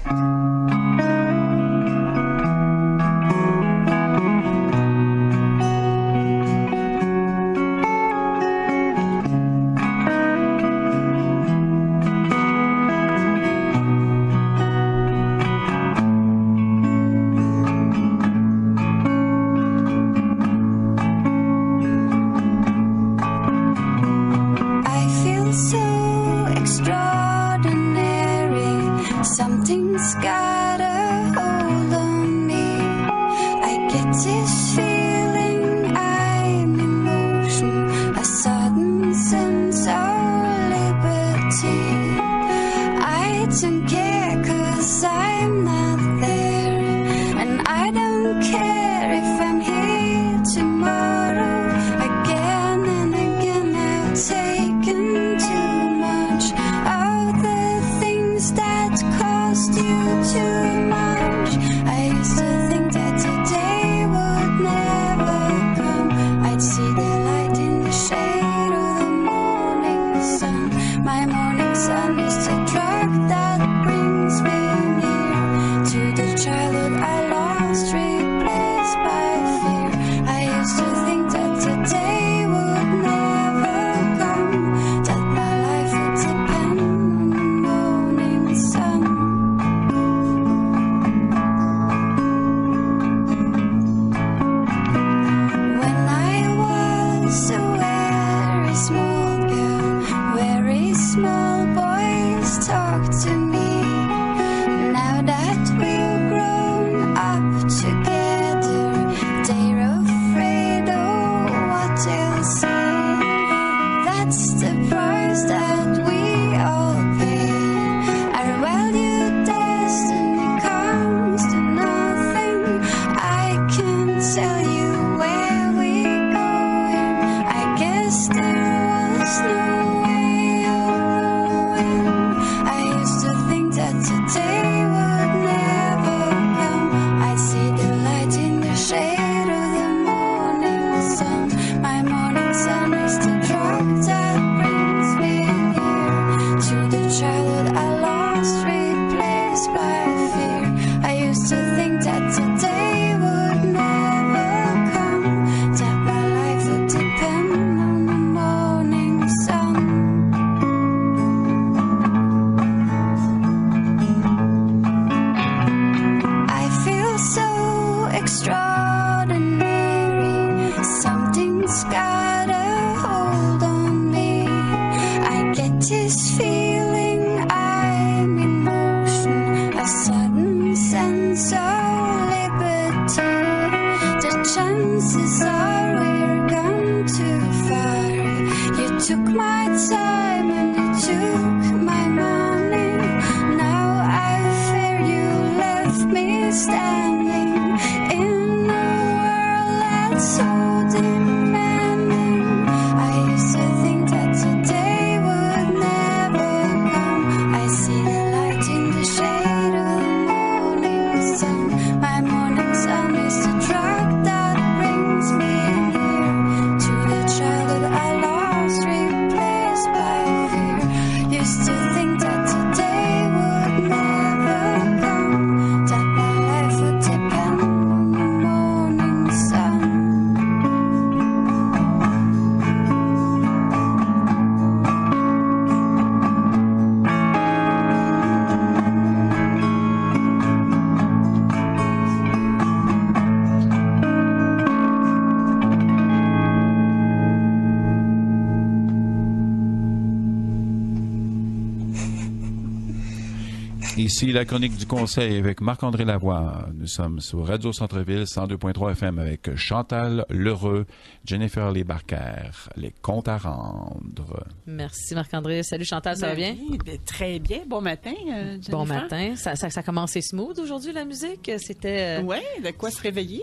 Ici la chronique du conseil avec Marc-André Lavoie. Nous sommes sur Radio Centre-Ville 102.3 FM avec Chantal Lheureux, Jennifer Lébarquer, les comptes à rendre. Merci Marc-André. Salut Chantal, ça va bien? Très bien. Bon matin, Jennifer. Bon matin. Ça a commencé smooth aujourd'hui, la musique. C'était... Oui, de quoi se réveiller.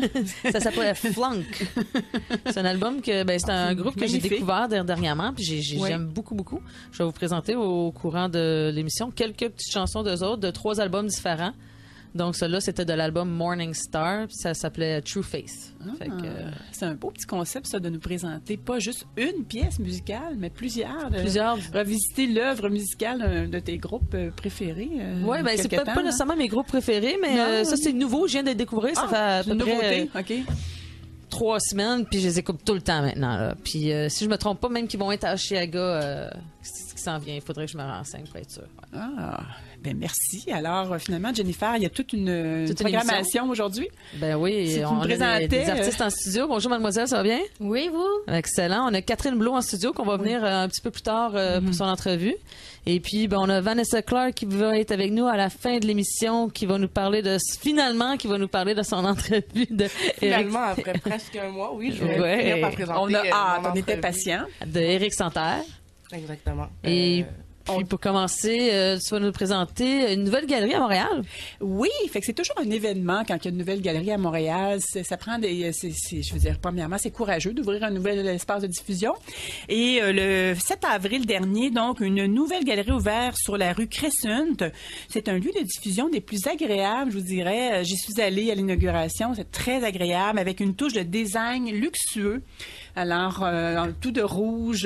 Ça s'appelait Flunk. C'est un album que... c'est un groupe que j'ai découvert dernièrement, puis j'aime beaucoup, beaucoup. Je vais vous présenter au courant de l'émission quelques petites chansons d'eux autres, de 3 albums différents. Donc, celui-là, c'était de l'album Morning Star, puis ça s'appelait True Face. C'est un beau petit concept, ça, de nous présenter pas juste une pièce musicale, mais plusieurs. Revisiter l'œuvre musicale de tes groupes préférés. Oui, ben c'est pas nécessairement mes groupes préférés, mais ça, c'est nouveau, je viens de le découvrir. Ça fait à peu près 3 semaines, puis je les écoute tout le temps maintenant. Là. Puis si je me trompe pas, même qu'ils vont être à Chiaga, ce qui s'en vient, il faudrait que je me renseigne pour être sûr. Ouais. Ah, ben merci. Alors, finalement, Jennifer, il y a toute une programmation aujourd'hui. Ben oui, on a des artistes en studio. Bonjour, mademoiselle, ça va bien? Oui, vous? Excellent. On a Catherine Blot en studio qu'on va venir un petit peu plus tard pour son entrevue. Et puis, ben, on a Vanessa Clark qui va être avec nous à la fin de l'émission, qui va nous parler de son entrevue de Finalement, après presque un mois, oui, je vais finir par présenter. On a hâte, on était patients. De Éric Santerre. Exactement. Et puis, pour commencer, tu vas nous présenter une nouvelle galerie à Montréal. Oui, fait que c'est toujours un événement quand il y a une nouvelle galerie à Montréal. Ça prend je veux dire, premièrement, c'est courageux d'ouvrir un nouvel espace de diffusion. Et le 7 avril dernier, donc, une nouvelle galerie ouverte sur la rue Crescent. C'est un lieu de diffusion des plus agréables, je vous dirais. J'y suis allée à l'inauguration. C'est très agréable, avec une touche de design luxueux. Alors, tout de rouge,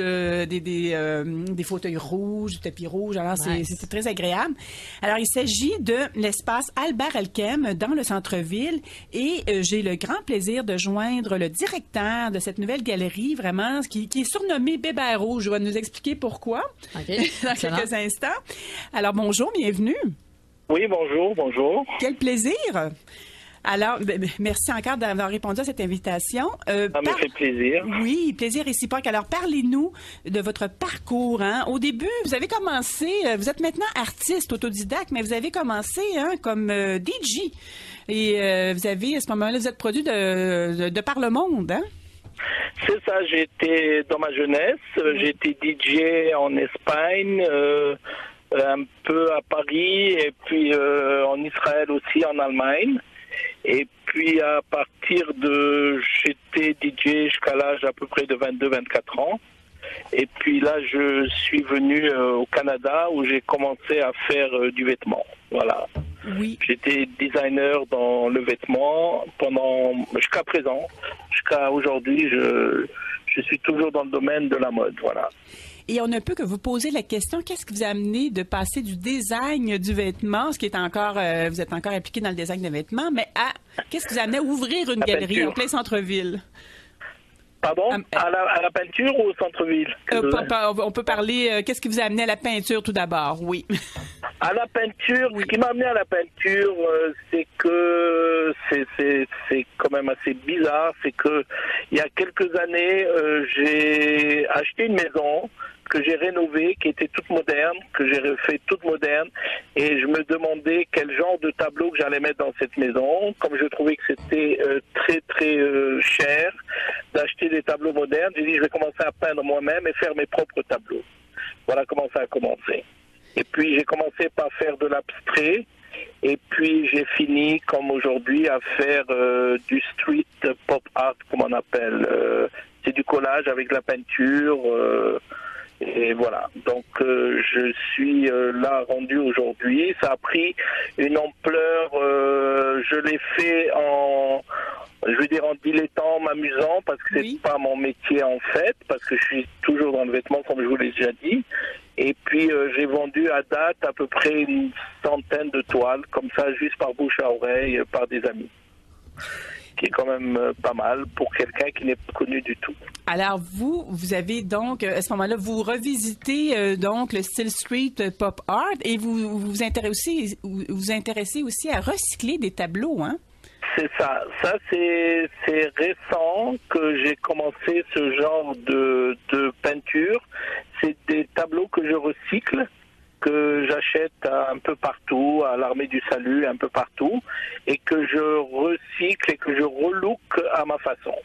des fauteuils rouges, du tapis rouge. Alors, c'était très agréable. Alors, il s'agit de l'espace Albert Elkem dans le centre-ville. Et j'ai le grand plaisir de joindre le directeur de cette nouvelle galerie, vraiment, qui est surnommé Bébert Rouge. Je vais nous expliquer pourquoi dans quelques instants. Alors, bonjour, bienvenue. Oui, bonjour. Quel plaisir. Alors, merci encore d'avoir répondu à cette invitation. Ça me fait plaisir. Oui, plaisir réciproque. Alors, parlez-nous de votre parcours. Hein. Au début, vous avez commencé, vous êtes maintenant artiste autodidacte, mais vous avez commencé comme DJ. Et vous avez, à ce moment-là, vous êtes produit de par le monde. Hein? C'est ça, j'étais dans ma jeunesse, j'étais DJ en Espagne, un peu à Paris, et puis en Israël aussi, en Allemagne. Et puis à partir j'étais DJ jusqu'à l'âge à peu près de 22-24 ans. Et puis là, je suis venu au Canada où j'ai commencé à faire du vêtement. Voilà. Oui. J'étais designer dans le vêtement jusqu'à présent. Jusqu'à aujourd'hui, je suis toujours dans le domaine de la mode. Voilà. Et on ne peut que vous poser la question, qu'est-ce qui vous a amené de passer du design du vêtement, ce qui est encore, vous êtes encore impliqué dans le design de vêtements, mais qu'est-ce qui vous a amené à ouvrir une galerie peinture. En plein centre-ville? Pardon? À la peinture ou au centre-ville? On peut parler, qu'est-ce qui vous a amené à la peinture tout d'abord? Oui. À la peinture, ce qui m'a amené à la peinture, c'est que c'est quand même assez bizarre, c'est que il y a quelques années, j'ai acheté une maison que j'ai rénovée, qui était toute moderne, que j'ai refait toute moderne, et je me demandais quel genre de tableau que j'allais mettre dans cette maison. Comme je trouvais que c'était très très cher d'acheter des tableaux modernes, j'ai dit je vais commencer à peindre moi-même et faire mes propres tableaux. Voilà comment ça a commencé. Et puis j'ai commencé par faire de l'abstrait, et puis j'ai fini comme aujourd'hui à faire du street pop art, comme on appelle. C'est du collage avec la peinture. Et voilà, donc je suis là rendu aujourd'hui. Ça a pris une ampleur, je l'ai fait en dilettant, m'amusant, parce que c'est pas mon métier en fait, parce que je suis toujours dans le vêtement comme je vous l'ai déjà dit. Et puis j'ai vendu à date à peu près une centaine de toiles, comme ça, juste par bouche à oreille, par des amis. Qui est quand même pas mal pour quelqu'un qui n'est pas connu du tout. Alors vous avez donc, à ce moment-là, vous revisitez donc le style street pop art et vous intéressez aussi à recycler des tableaux, hein? C'est ça. Ça, c'est récent que j'ai commencé ce genre de peinture. C'est des tableaux que je recycle, que j'achète un peu partout, à l'Armée du Salut, un peu partout, et que je recycle et que je relook à ma façon.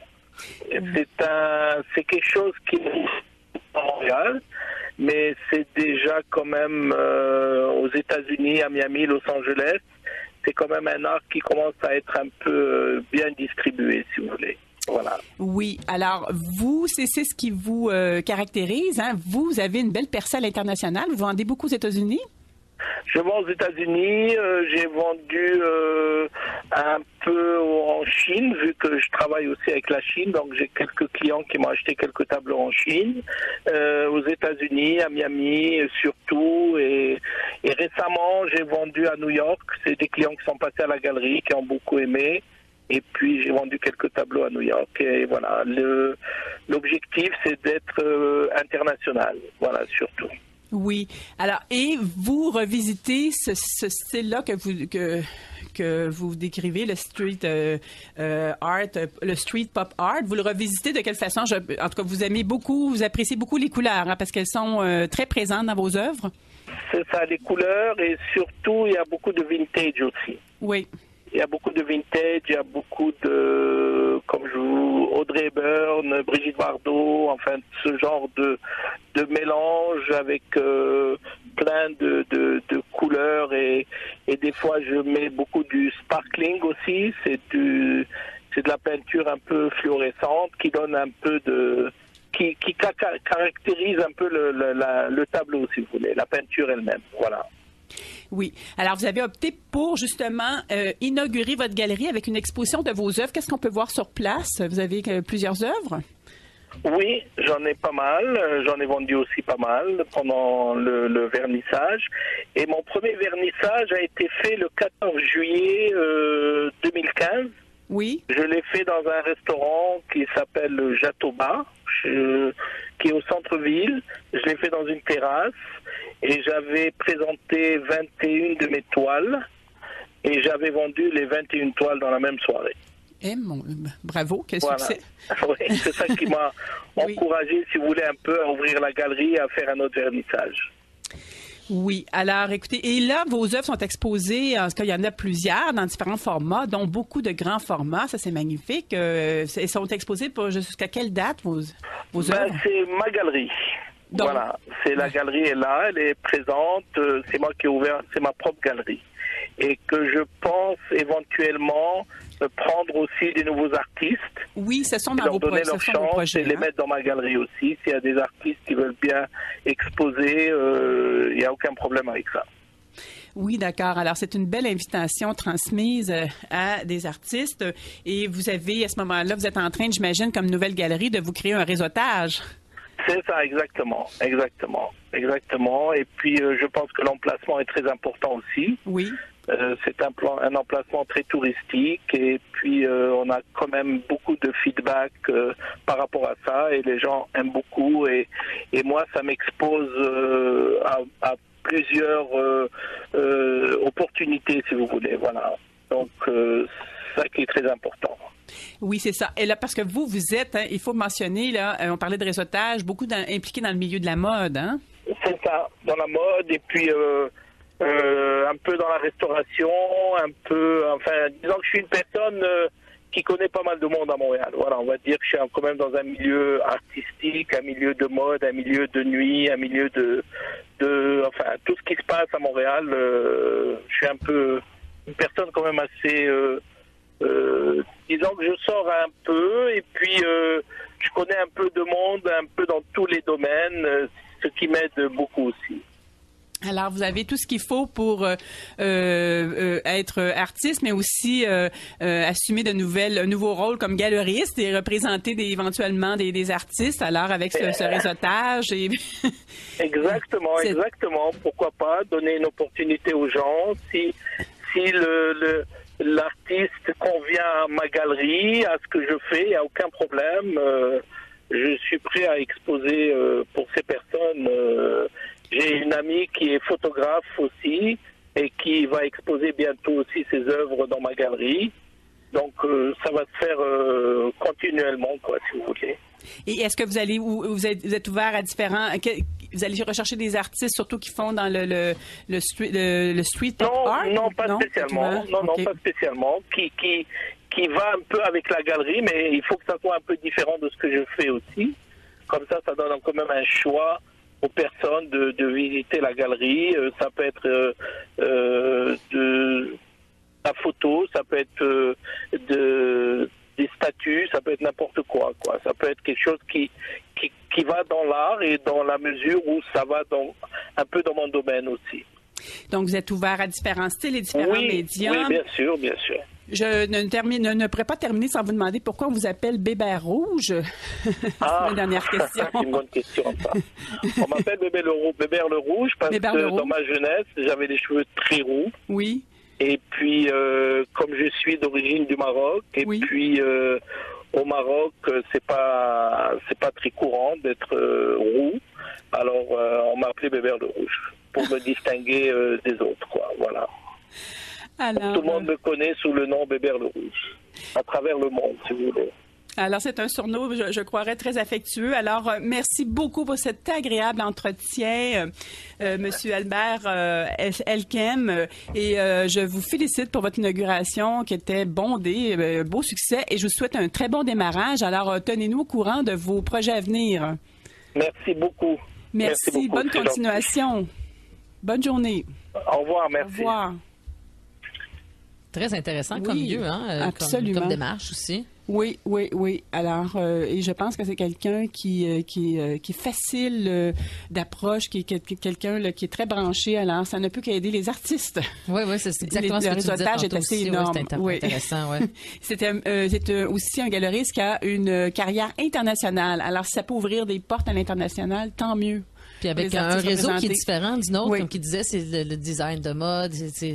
C'est quelque chose qui est à Montréal, mais c'est déjà quand même aux États-Unis, à Miami, Los Angeles, c'est quand même un art qui commence à être un peu bien distribué, si vous voulez. Voilà. Oui. Alors, vous, c'est ce qui vous caractérise. Hein? Vous avez une belle percée à l'international. Vous vendez beaucoup aux États-Unis? Je vends aux États-Unis, j'ai vendu un peu en Chine, vu que je travaille aussi avec la Chine, donc j'ai quelques clients qui m'ont acheté quelques tableaux en Chine, aux États-Unis, à Miami surtout, et récemment j'ai vendu à New York. C'est des clients qui sont passés à la galerie, qui ont beaucoup aimé. Et puis j'ai vendu quelques tableaux à New York. Et voilà, l'objectif c'est d'être international, voilà, surtout. Oui. Alors, et vous revisitez ce style-là que vous décrivez, le street art, le street pop art. Vous le revisitez de quelle façon? En tout cas, vous aimez beaucoup, vous appréciez beaucoup les couleurs, hein, parce qu'elles sont très présentes dans vos œuvres. C'est ça, les couleurs, et surtout, il y a beaucoup de vintage aussi. Oui. Il y a beaucoup de vintage, il y a beaucoup de, Audrey Hepburn, Brigitte Bardot, enfin ce genre de mélange avec plein de couleurs, et des fois je mets beaucoup du sparkling aussi. C'est de la peinture un peu fluorescente qui donne un peu qui caractérise un peu le tableau, si vous voulez, la peinture elle-même. Voilà. Oui. Alors, vous avez opté pour, justement, inaugurer votre galerie avec une exposition de vos œuvres. Qu'est-ce qu'on peut voir sur place? Vous avez plusieurs œuvres? Oui, j'en ai pas mal. J'en ai vendu aussi pas mal pendant le vernissage. Et mon premier vernissage a été fait le 14 juillet 2015. Oui. Je l'ai fait dans un restaurant qui s'appelle le Jatoba, qui est au centre-ville. Je l'ai fait dans une terrasse. Et j'avais présenté 21 de mes toiles, et j'avais vendu les 21 toiles dans la même soirée. Bravo, quel succès. Oui, c'est ça qui m'a encouragé, si vous voulez, un peu à ouvrir la galerie, à faire un autre vernissage. Oui, alors écoutez, et là, vos œuvres sont exposées, en tout cas, il y en a plusieurs dans différents formats, dont beaucoup de grands formats, ça c'est magnifique. Elles sont exposées jusqu'à quelle date, vos œuvres? C'est ma galerie. Donc, voilà, la galerie est là, elle est présente, c'est moi qui ai ouvert, c'est ma propre galerie. Et que je pense éventuellement prendre aussi des nouveaux artistes. Oui, ce sont dans vos projets. Leur chance et les mettre dans ma galerie aussi. S'il y a des artistes qui veulent bien exposer, il n'y a aucun problème avec ça. Oui, d'accord. Alors, c'est une belle invitation transmise à des artistes. Et vous avez, à ce moment-là, vous êtes en train, j'imagine, comme nouvelle galerie, de vous créer un réseautage. C'est ça, exactement. Et puis, je pense que l'emplacement est très important aussi. Oui. C'est un emplacement très touristique, et puis on a quand même beaucoup de feedback par rapport à ça, et les gens aiment beaucoup, et moi, ça m'expose à plusieurs opportunités, si vous voulez. Voilà. Donc, c'est ça qui est très important. Oui, c'est ça. Et là, parce que vous êtes, hein, il faut mentionner, là, on parlait de réseautage, beaucoup impliqué dans le milieu de la mode, hein? C'est ça, dans la mode, et puis un peu dans la restauration, disons que je suis une personne qui connaît pas mal de monde à Montréal. Voilà, on va dire que je suis quand même dans un milieu artistique, un milieu de mode, un milieu de nuit, un milieu de tout ce qui se passe à Montréal. Je suis un peu une personne quand même assez... disons que je sors un peu, et puis je connais un peu de monde, un peu dans tous les domaines, ce qui m'aide beaucoup aussi. Alors, vous avez tout ce qu'il faut pour être artiste, mais aussi assumer un nouveau rôle comme galeriste et représenter éventuellement des artistes. Alors, avec ce réseautage et... Exactement. Pourquoi pas donner une opportunité aux gens. Si l'artiste convient à ma galerie, à ce que je fais, il n'y a aucun problème. Je suis prêt à exposer pour ces personnes. J'ai une amie qui est photographe aussi, et qui va exposer bientôt aussi ses œuvres dans ma galerie. Donc, ça va se faire continuellement, quoi, si vous voulez. Et est-ce que vous êtes ouvert à différents... Vous allez rechercher des artistes, surtout qui font dans le street art? Non, pas spécialement. Okay. Pas spécialement. Qui va un peu avec la galerie, mais il faut que ça soit un peu différent de ce que je fais aussi. Comme ça donne quand même un choix aux personnes de visiter la galerie. Ça peut être de la photo, ça peut être des statues, ça peut être n'importe quoi. Ça peut être quelque chose qui va dans l'art, et dans la mesure où ça va un peu dans mon domaine aussi. Donc, vous êtes ouvert à différents styles et différents médiums. Oui, bien sûr, bien sûr. Je ne pourrais pas terminer sans vous demander pourquoi on vous appelle Bébert Rouge. C'est ma dernière question. C'est une bonne question, ça. On m'appelle Bébert le Rouge parce que dans ma jeunesse, j'avais les cheveux très roux. Oui. Et puis, comme je suis d'origine du Maroc, et puis au Maroc, c'est pas très courant d'être roux. Alors, on m'a appelé Bébert le Rouge pour me distinguer des autres, quoi. Voilà. Alors, tout le monde me connaît sous le nom Bébert le Rouge, à travers le monde, si vous voulez. Alors, c'est un surnom, je croirais, très affectueux. Alors, merci beaucoup pour cet agréable entretien, Monsieur Albert Elkem. Et je vous félicite pour votre inauguration qui était bondée, beau succès. Et je vous souhaite un très bon démarrage. Alors, tenez-nous au courant de vos projets à venir. Merci beaucoup. Merci beaucoup. Bonne continuation. Gentil. Bonne journée. Au revoir, merci. Au revoir. Très intéressant comme lieu, hein? Absolument. Comme démarche aussi. Oui. Alors, et je pense que c'est quelqu'un qui est facile d'approche, qui est quelqu'un qui est très branché. Alors, ça ne peut qu'aider les artistes. Oui, c'est exactement ce que tu disais. Le réseautage est assez énorme. C'est intéressant, oui. C'est aussi un galeriste qui a une carrière internationale. Alors, si ça peut ouvrir des portes à l'international, tant mieux. Puis avec un réseau qui est différent du nôtre, comme il disait, c'est le design de mode,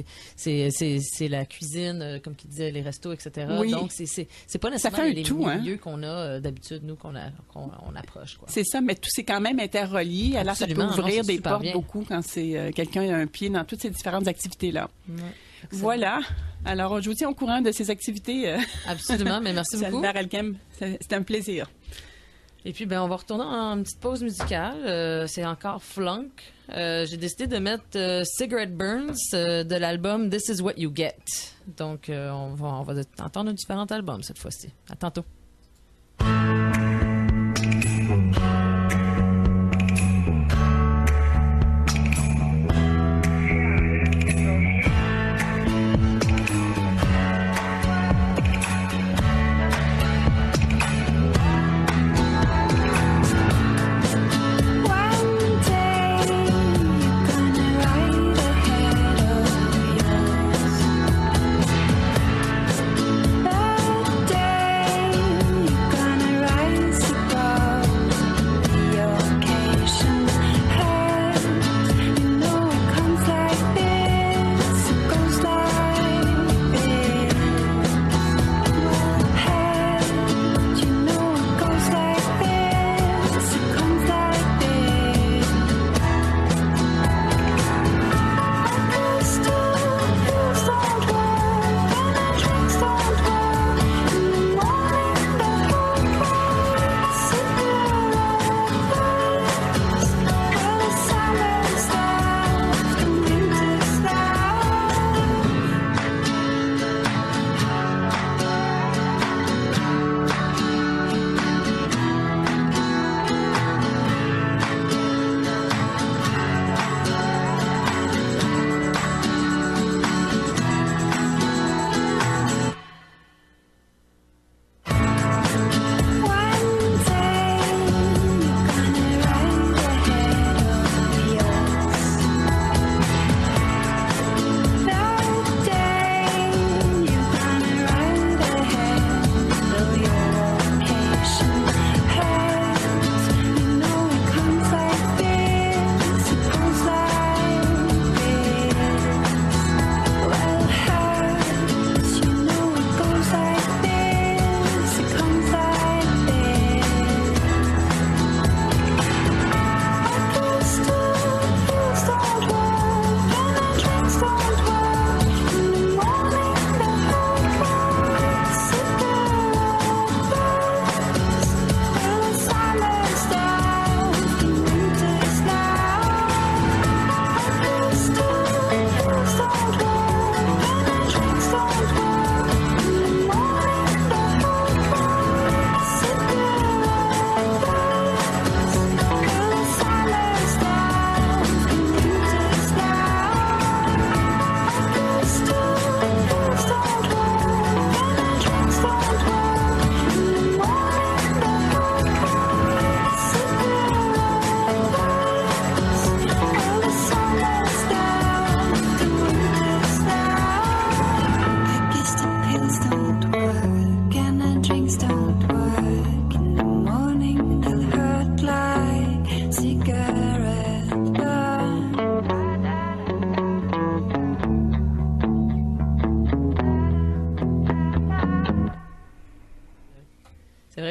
c'est la cuisine, comme il disait, les restos, etc. Oui. Donc, c'est pas nécessairement les milieux qu'on a d'habitude, nous, qu'on approche. C'est ça, mais tout c'est quand même interrelié. Alors, ça peut ouvrir des portes beaucoup quand c'est quelqu'un a un pied dans toutes ces différentes activités-là. Ouais. Voilà. Alors, je vous tiens au courant de ces activités. Absolument, mais merci beaucoup. Albert Elkem, c'était un plaisir. Et puis, on va retourner en petite pause musicale. C'est encore Flunk. J'ai décidé de mettre Cigarette Burns de l'album This Is What You Get. Donc, on va entendre différents albums cette fois-ci. À tantôt. Day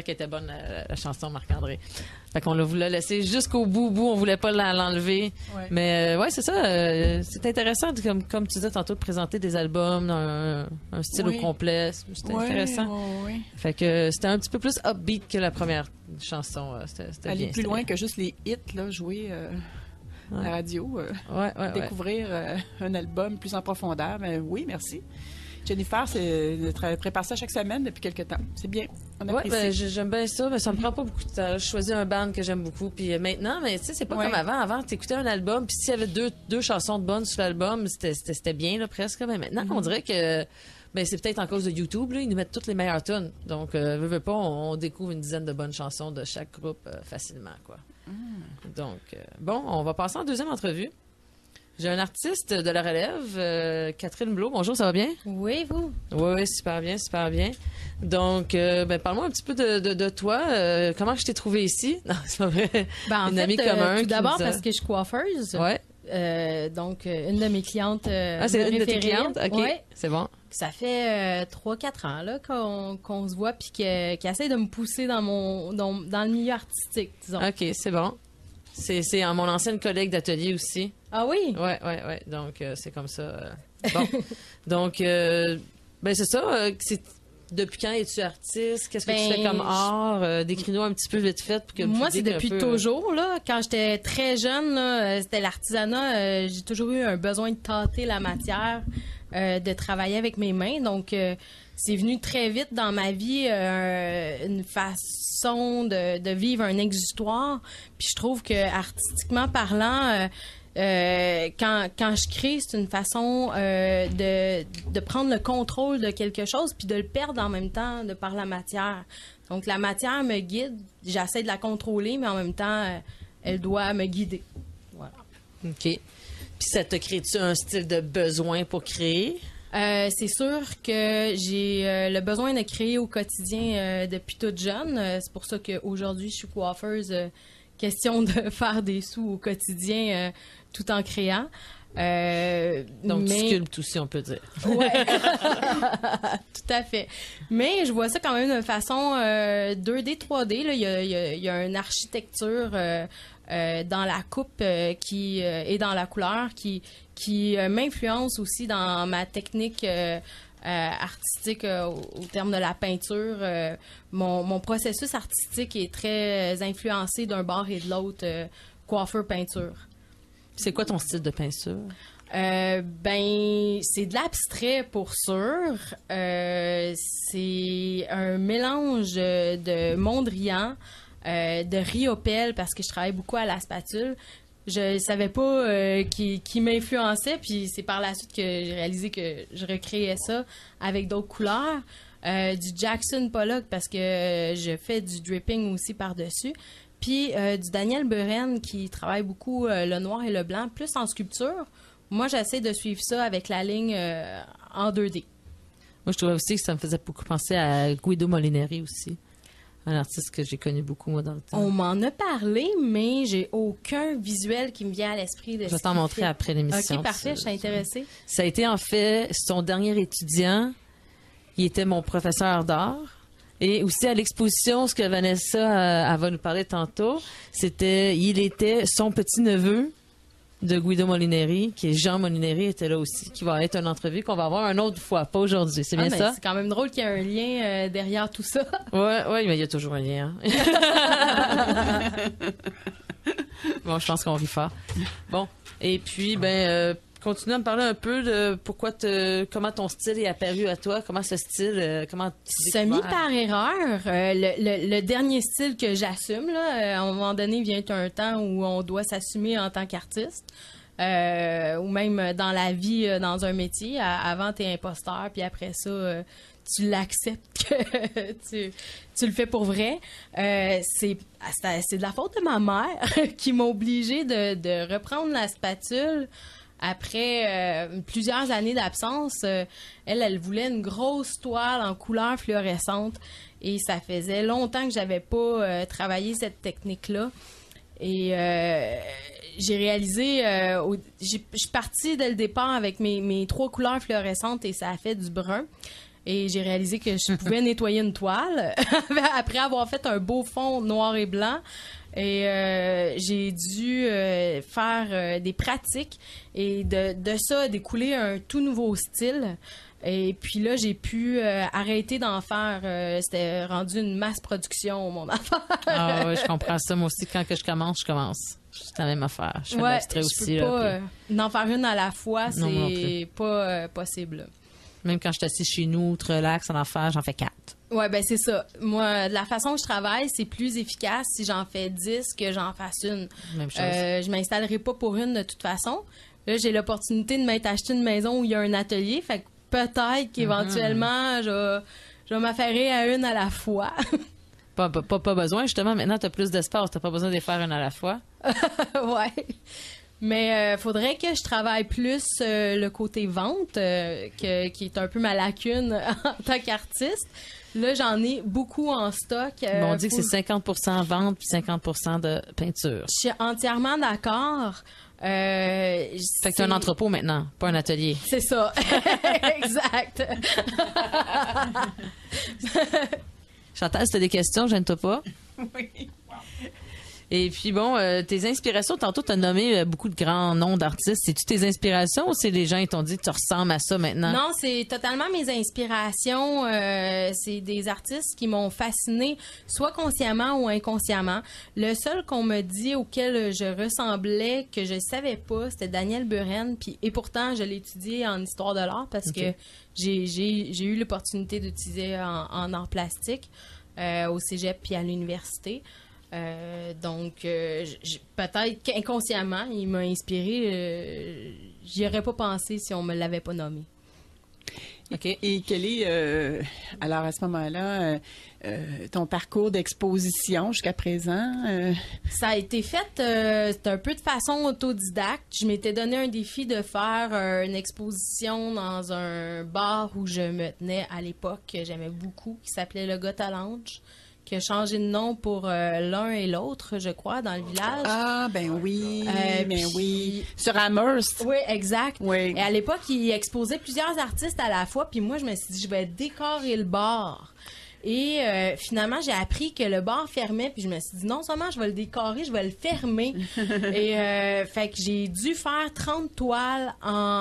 trouvait qu'elle était bonne, la chanson Marc-André. Fait qu'on l'a voulu la laisser jusqu'au bout. On voulait pas l'enlever. Ouais. Mais ouais, c'est ça. C'est intéressant, comme tu disais tantôt, de présenter des albums dans un style au complet. C'était intéressant. Fait que c'était un petit peu plus upbeat que la première chanson. C'était aller bien, plus loin bien. que juste les hits, là, jouer à la radio. Découvrir un album plus en profondeur. Mais oui, merci. Jennifer, prépare ça chaque semaine depuis quelques temps. C'est bien. On apprécie. J'aime bien ça, mais ça me prend pas beaucoup de temps. Je choisis un band que j'aime beaucoup. Puis maintenant, mais tu sais, c'est pas comme avant. Avant, t'écoutais un album, puis s'il y avait deux chansons de bonnes sur l'album, c'était bien, là, presque. Mais maintenant, on dirait que c'est peut-être en cause de YouTube. Là, ils nous mettent toutes les meilleures tunes. Donc, veux pas, on découvre une dizaine de bonnes chansons de chaque groupe facilement, quoi. Donc, on va passer en deuxième entrevue. J'ai un artiste de la relève, Catherine Blot. Bonjour, ça va bien? Oui, vous? Oui, super bien, super bien. Donc, parle-moi un petit peu de toi. Comment je t'ai trouvé ici? Non, c'est pas vrai. Une amie commune. Tout d'abord parce que je suis coiffeuse. Ouais. Donc, une de mes clientes. C'est une de tes clientes? OK, c'est bon. Ça fait 3-4 ans là, qu'on se voit puis qu'elle essaie de me pousser dans le milieu artistique, disons. OK, c'est bon. C'est mon ancienne collègue d'atelier aussi. Ah oui? Ouais. Donc, c'est comme ça. Bon. Donc, c'est ça. Depuis quand es-tu artiste? Qu'est-ce que tu fais comme art? Décris-nous un petit peu vite fait. Pour que moi, c'est depuis toujours. Là, quand j'étais très jeune, là, c'était l'artisanat. J'ai toujours eu un besoin de tâter la matière, de travailler avec mes mains. Donc, c'est venu très vite dans ma vie une façon de vivre un exutoire. Puis je trouve que artistiquement parlant, quand je crée, c'est une façon de prendre le contrôle de quelque chose puis de le perdre en même temps de par la matière. Donc la matière me guide, j'essaie de la contrôler, mais en même temps, elle doit me guider. Voilà. OK. Puis ça te crée-tu un style de besoin pour créer? C'est sûr que j'ai le besoin de créer au quotidien depuis toute jeune. C'est pour ça qu'aujourd'hui, je suis coiffeuse. Question de faire des sous au quotidien tout en créant. Donc, tu sculptes aussi, on peut dire. Oui, tout à fait. Mais je vois ça quand même de façon 2D, 3D. Là. Il y a une architecture dans la coupe et dans la couleur qui m'influence aussi dans ma technique artistique au terme de la peinture. Mon processus artistique est très influencé d'un bord et de l'autre, coiffeur-peinture. C'est quoi ton style de peinture? C'est de l'abstrait pour sûr. C'est un mélange de Mondrian, de Riopelle, parce que je travaille beaucoup à la spatule. Je savais pas qui m'influençait, puis c'est par la suite que j'ai réalisé que je recréais ça avec d'autres couleurs. Du Jackson Pollock, parce que je fais du dripping aussi par-dessus. Puis du Daniel Buren, qui travaille beaucoup le noir et le blanc, plus en sculpture. Moi, j'essaie de suivre ça avec la ligne en 2D. Moi, je trouvais aussi que ça me faisait beaucoup penser à Guido Molinari aussi. Un artiste que j'ai connu beaucoup, moi, dans le temps. On m'en a parlé, mais j'ai aucun visuel qui me vient à l'esprit. Je vais t'en montrer après l'émission. OK, parfait, je suis intéressée. Ça a été, en fait, son dernier étudiant. Il était mon professeur d'art. Et aussi, à l'exposition, ce que Vanessa elle va nous parler tantôt, il était son petit-neveu de Guido Molinari, qui est Jean Molinari, était là aussi, qui va être une entrevue qu'on va avoir une autre fois, pas aujourd'hui. C'est bien ça? C'est quand même drôle qu'il y ait un lien derrière tout ça. Oui, mais il y a toujours un lien. Bon, je pense qu'on rit fort. Bon, et puis, continue à me parler un peu de comment ton style est apparu à toi, comment ce style, comment tu semi par erreur. Le dernier style que j'assume, là, à un moment donné, vient un temps où on doit s'assumer en tant qu'artiste. Ou même dans la vie, dans un métier. Avant, t'es imposteur, puis après ça, tu l'acceptes que tu le fais pour vrai. C'est de la faute de ma mère qui m'a obligée de reprendre la spatule. Après plusieurs années d'absence, elle voulait une grosse toile en couleur fluorescente et ça faisait longtemps que j'avais pas travaillé cette technique-là. Et j'ai réalisé, je suis partie dès le départ avec mes 3 couleurs fluorescentes et ça a fait du brun. Et j'ai réalisé que je pouvais nettoyer une toile après avoir fait un beau fond noir et blanc. Et j'ai dû faire des pratiques et de ça découler un tout nouveau style. Et puis là, j'ai pu arrêter d'en faire. C'était rendu une masse production, mon affaire. Ah oui, je comprends ça. Moi aussi, quand que je commence. C'est la même affaire. Je fais de l'abstrait aussi. Je peux pas n'en faire une à la fois, non c'est pas possible. Même quand je suis assise chez nous, te relax, en affaires, j'en fais 4. Ouais, ben c'est ça. Moi, de la façon que je travaille, c'est plus efficace si j'en fais 10 que j'en fasse une. Même chose. Je m'installerai pas pour une de toute façon. Là, j'ai l'opportunité de m'être acheté une maison où il y a un atelier, fait que peut-être qu'éventuellement, je vais m'affairer à une à la fois. Pas besoin, justement. Maintenant, tu as plus d'espace. Tu n'as pas besoin de les faire une à la fois. Ouais. Mais faudrait que je travaille plus le côté vente, qui est un peu ma lacune en tant qu'artiste. Là, j'en ai beaucoup en stock. On dit que c'est 50% vente puis 50% de peinture. Je suis entièrement d'accord. Fait que t'as un entrepôt maintenant, pas un atelier. C'est ça. Exact. Chantal, si t'as des questions, gêne-toi pas. Oui. Et puis bon, tes inspirations, tantôt t'as nommé beaucoup de grands noms d'artistes. C'est-tu tes inspirations ou c'est les gens qui t'ont dit tu ressembles à ça maintenant? Non, c'est totalement mes inspirations. C'est des artistes qui m'ont fascinée, soit consciemment ou inconsciemment. Le seul qu'on me dit auquel je ressemblais, que je savais pas, c'était Daniel Buren. Et pourtant, je l'ai étudié en histoire de l'art parce que j'ai eu l'opportunité d'utiliser en art plastique au cégep puis à l'université. Donc, peut-être qu'inconsciemment, il m'a inspiré. J'y aurais pas pensé si on me l'avait pas nommé. OK. Et quel est, alors à ce moment-là, ton parcours d'exposition jusqu'à présent? Ça a été fait c'est un peu de façon autodidacte. Je m'étais donné un défi de faire une exposition dans un bar où je me tenais à l'époque, que j'aimais beaucoup, qui s'appelait le Gotha Lounge, qui a changé de nom pour l'un et l'autre, je crois, dans le village. Ah, ben oui, oui. Sur Amherst. Oui, exact. Oui. Et à l'époque, il exposait plusieurs artistes à la fois, puis moi, je me suis dit, je vais décorer le bar. Et finalement, j'ai appris que le bar fermait, puis je me suis dit, non seulement je vais le décorer, je vais le fermer. Et fait que j'ai dû faire 30 toiles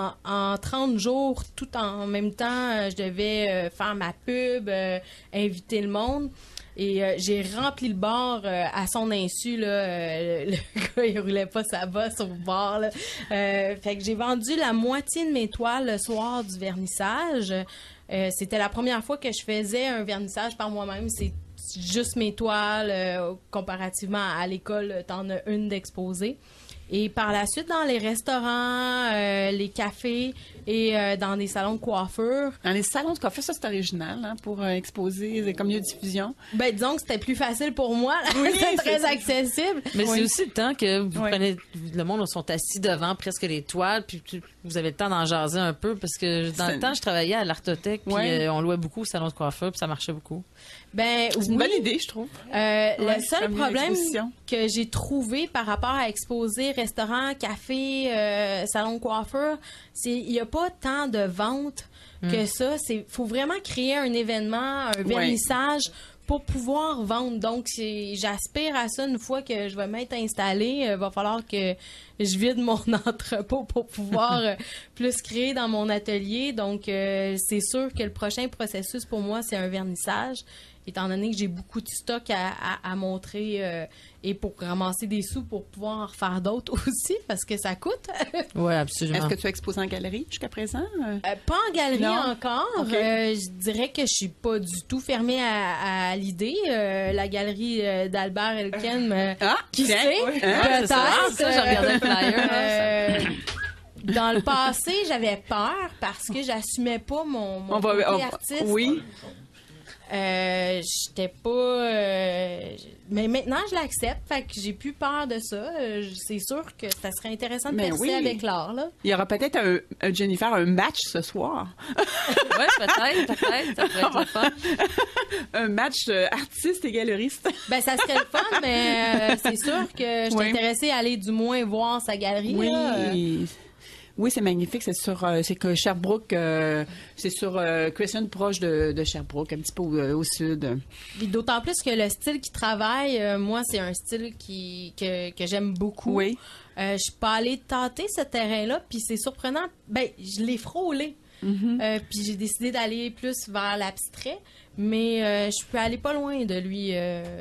en 30 jours, tout en même temps. Je devais faire ma pub, inviter le monde. Et j'ai rempli le bar à son insu. Là, le gars, il roulait pas sa bosse au bar. Là. Fait que j'ai vendu la moitié de mes toiles le soir du vernissage. C'était la première fois que je faisais un vernissage par moi-même. C'est juste mes toiles. Comparativement à l'école, t'en as une d'exposée. Et par la suite, dans les restaurants, les cafés et dans des salons de coiffure. Dans les salons de coiffure, ça, c'est original, hein, pour exposer comme lieu de diffusion. Ben, disons que c'était plus facile pour moi. Oui, c'est très accessible. Mais c'est aussi le temps que vous prenez... Le monde sont assis devant presque les toiles, puis vous avez le temps d'en jaser un peu, parce que dans le temps, je travaillais à l'Artothèque, puis on louait beaucoup au salon de coiffure, puis ça marchait beaucoup. Ben, c'est une bonne idée, je trouve. Le seul problème que j'ai trouvé par rapport à exposer restaurant, café, salon de coiffure, c'est il n'y a pas tant de ventes que ça. Faut vraiment créer un événement, un vernissage pour pouvoir vendre. Donc, j'aspire à ça une fois que je vais m'être installée. Il va falloir que je vide mon entrepôt pour pouvoir plus créer dans mon atelier. Donc, c'est sûr que le prochain processus pour moi, c'est un vernissage. Étant donné que j'ai beaucoup de stock à montrer et pour ramasser des sous pour pouvoir en refaire d'autres aussi, parce que ça coûte. Oui, absolument. Est-ce que tu as exposé en galerie jusqu'à présent? Pas en galerie encore. Okay. Je dirais que je suis pas du tout fermée à l'idée. La galerie d'Albert Elken, qui sait? Peut-être. Ça, je regardais le flyer. Dans le passé, j'avais peur parce que j'assumais pas mon côté artiste. Oui. J'étais pas... mais maintenant, je l'accepte. Fait que j'ai plus peur de ça. C'est sûr que ça serait intéressant de percer avec l'art, là. Il y aura peut-être Jennifer, un match ce soir. Oui, peut-être. Ça pourrait être le fun. Un match artiste et galeriste. Ben, ça serait le fun, mais c'est sûr que je suis intéressée à aller du moins voir sa galerie. Oui. Là. Oui, c'est magnifique. C'est que Sherbrooke, c'est sur Crescent, proche de Sherbrooke, un petit peu au sud. Et d'autant plus que le style qu'il travaille, moi, c'est un style que j'aime beaucoup. Oui. Je suis pas allée tâter ce terrain-là, puis c'est surprenant. Ben, je l'ai frôlé. Puis j'ai décidé d'aller plus vers l'abstrait, mais je peux aller pas loin de lui.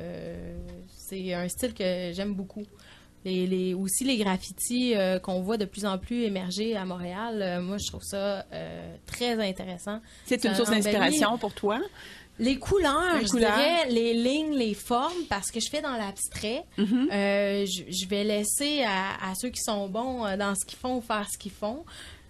C'est un style que j'aime beaucoup. Aussi les graffitis qu'on voit de plus en plus émerger à Montréal, moi je trouve ça très intéressant. C'est une source d'inspiration pour toi? Les couleurs, je dirais, les lignes, les formes, parce que je fais dans l'abstrait. Je vais laisser à ceux qui sont bons dans ce qu'ils font faire ce qu'ils font.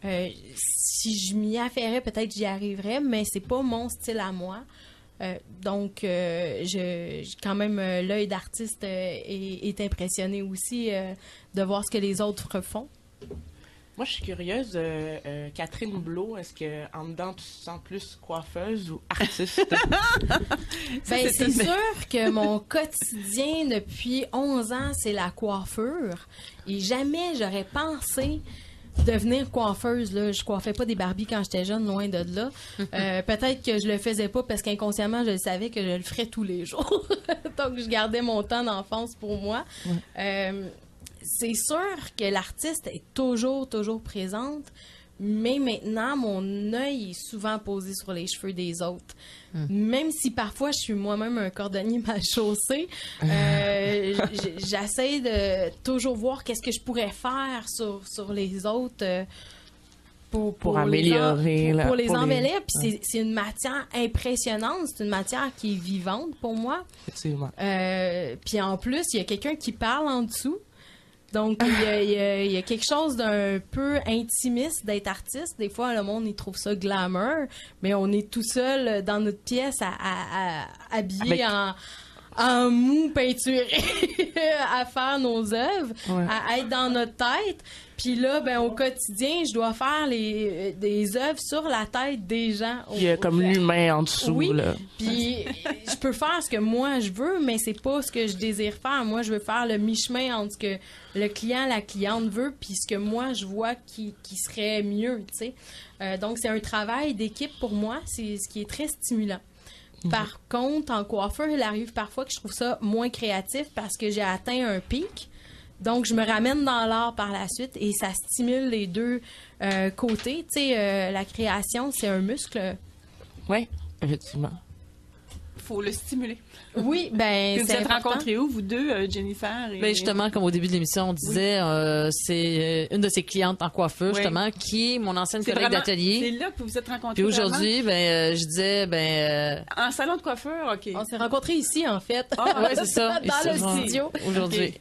Si je m'y affairais, peut-être j'y arriverais, mais c'est pas mon style à moi. Donc, quand même, l'œil d'artiste est impressionné aussi de voir ce que les autres font. Moi, je suis curieuse, Catherine Blot, est-ce qu'en dedans, tu te sens plus coiffeuse ou artiste? Ben, c'est sûr que mon quotidien depuis 11 ans, c'est la coiffure. Et jamais j'aurais pensé devenir coiffeuse. Là. Je coiffais pas des Barbies quand j'étais jeune, loin de là. Peut-être que je le faisais pas parce qu'inconsciemment, je savais que je le ferais tous les jours. Donc, je gardais mon temps d'enfance pour moi. C'est sûr que l'artiste est toujours présente, mais maintenant, mon œil est souvent posé sur les cheveux des autres. Même si parfois, je suis moi-même un cordonnier mal chaussé, j'essaie de toujours voir qu'est-ce que je pourrais faire sur les autres pour améliorer. Pour les embellir. Puis c'est une matière impressionnante, c'est une matière qui est vivante pour moi. Effectivement. Puis en plus, il y a quelqu'un qui parle en dessous. Donc, il y a quelque chose d'un peu intimiste d'être artiste. Des fois, le monde, il trouve ça glamour, mais on est tout seul dans notre pièce habillé en mou peinturé à faire nos œuvres, à être dans notre tête. Puis là, ben au quotidien, je dois faire des œuvres sur la tête des gens. Il y a comme l'humain en dessous. Oui, là. puis je peux faire ce que moi je veux, mais c'est pas ce que je désire faire. Moi, je veux faire le mi-chemin entre ce que le client, la cliente veut, puis ce que moi je vois qui serait mieux, tu sais. Donc, c'est un travail d'équipe pour moi, c'est ce qui est très stimulant. Par contre, en coiffeur, il arrive parfois que je trouve ça moins créatif parce que j'ai atteint un pic. Donc, je me ramène dans l'art par la suite et ça stimule les deux côtés. Tu sais, la création, c'est un muscle. Oui, effectivement. Il faut le stimuler. Oui, ben vous êtes rencontrés où, vous deux, Jennifer? Ben justement, comme au début de l'émission, on disait, c'est une de ses clientes en coiffure, justement, qui est mon ancienne collègue d'atelier. C'est là que vous vous êtes rencontrés. Puis aujourd'hui, ben, je disais, en salon de coiffure, OK. On s'est rencontrés ici, en fait. Ah, ouais, c'est ça. Dans le studio. Aujourd'hui.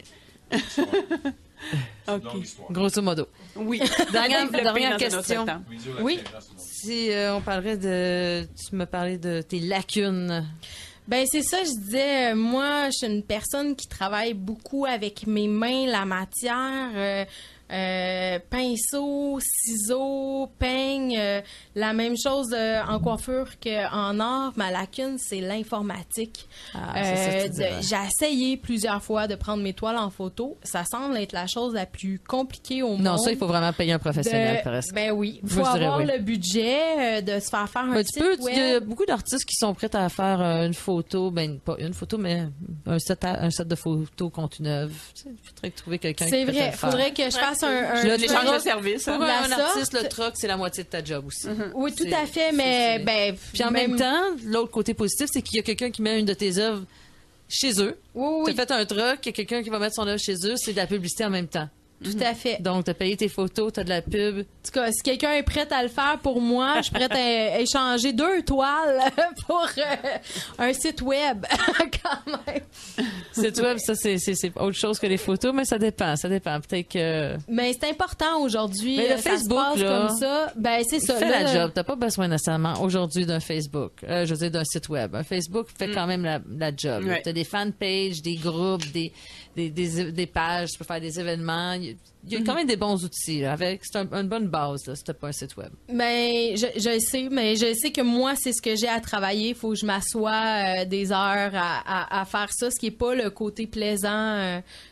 Okay. Grosso modo. Oui. Dernière question. Oui. Si on parlerait tu me parlais de tes lacunes. Ben c'est ça, je disais, moi, je suis une personne qui travaille beaucoup avec mes mains, la matière, pinceau, ciseaux, peigne, la même chose en coiffure qu'en art. Ma lacune, c'est l'informatique. J'ai essayé plusieurs fois de prendre mes toiles en photo. Ça semble être la chose la plus compliquée au monde. Non, ça, il faut vraiment payer un professionnel, presque. Ben oui, il faut avoir le budget de se faire un site web. Il y a beaucoup d'artistes qui sont prêts à faire une photo, ben pas une photo, mais un set de photos contre une œuvre. Il faudrait trouver quelqu'un qui peut le faire. C'est vrai, faudrait que je fasse l'échange de service. Pour un artiste, le troc, c'est la moitié de ta job aussi. Oui, tout à fait, mais puis en même temps, l'autre côté positif, c'est qu'il y a quelqu'un qui met une de tes œuvres chez eux. Oui. Tu as fait un troc, il y a quelqu'un qui va mettre son œuvre chez eux, c'est de la publicité en même temps. Tout à fait. Donc, tu as payé tes photos, tu as de la pub. En tout cas, si quelqu'un est prêt à le faire pour moi, je suis prête à échanger 2 toiles pour un site web, quand même. Site web, ça, c'est autre chose que les photos, mais ça dépend. Peut-être que... Mais c'est important aujourd'hui. Mais le Facebook, ça se passe là, comme ça. Ben, c'est ça. Fais la job. T'as pas besoin nécessairement aujourd'hui d'un Facebook. Je veux dire, d'un site web. Un Facebook fait quand même la job. Ouais. T'as des fanpages, des groupes, des pages, tu peux faire des événements. Il y a quand même des bons outils. Là, c'est une bonne base, là, si t'as pas un site web. Mais je sais que moi, c'est ce que j'ai à travailler. Il faut que je m'assoie des heures à faire ça, ce qui est pas le côté plaisant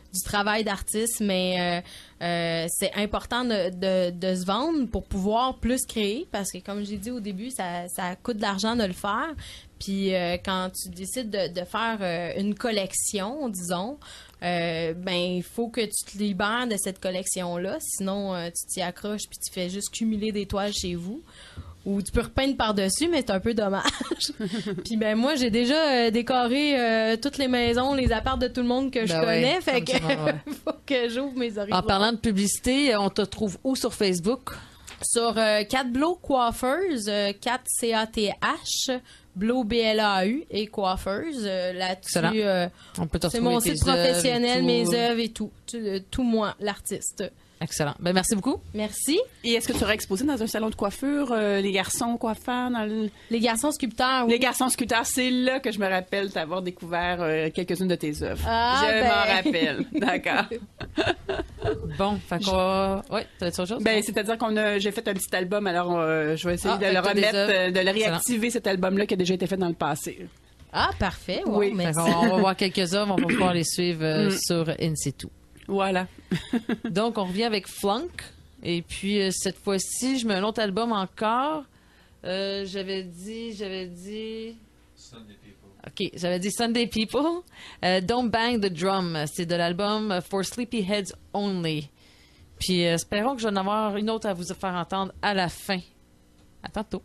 du travail d'artiste, mais c'est important de se vendre pour pouvoir plus créer, parce que comme j'ai dit au début, ça coûte de l'argent de le faire. Puis quand tu décides de faire une collection, disons, il faut que tu te libères de cette collection-là, sinon tu t'y accroches puis tu fais juste cumuler des toiles chez vous. Ou tu peux repeindre par-dessus, mais c'est un peu dommage. Puis moi, j'ai déjà décoré toutes les maisons, les apparts de tout le monde que je connais, fait que faut que j'ouvre mes horizons. En parlant de publicité, on te trouve où sur Facebook? Sur 4 Blow Coiffeurs, 4 C-A-T-H, Blow B-L-A-U et Coiffeurs. Là-dessus, on peut te c'est mon site professionnel, mes œuvres et tout. Tout moi, l'artiste. Excellent. Ben, merci beaucoup. Merci. Et est-ce que tu aurais exposé dans un salon de coiffure les garçons coiffeurs? Les garçons sculpteurs, oui. Les garçons sculpteurs, c'est là que je me rappelle t'avoir découvert quelques-unes de tes œuvres. Ah, je m'en rappelle. D'accord. Bon, fait qu'on... Oui, t'as-tu autre chose? C'est-à-dire j'ai fait un petit album, alors je vais essayer de le remettre, de le réactiver, cet album-là qui a déjà été fait dans le passé. Ah, parfait. Wow, oui. merci. On va voir quelques œuvres, on va pouvoir les suivre sur In Situ. Voilà. Donc, on revient avec Flunk. Et puis, cette fois-ci, je mets un autre album encore. J'avais dit... Sunday People. OK, j'avais dit Sunday People. Don't Bang the Drum. C'est de l'album For Sleepyheads Only. Puis, espérons que je vais en avoir une autre à vous faire entendre à la fin. À tantôt.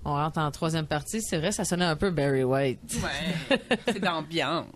On rentre en troisième partie. C'est vrai, ça sonnait un peu Barry White. Ouais, c'est d'ambiance.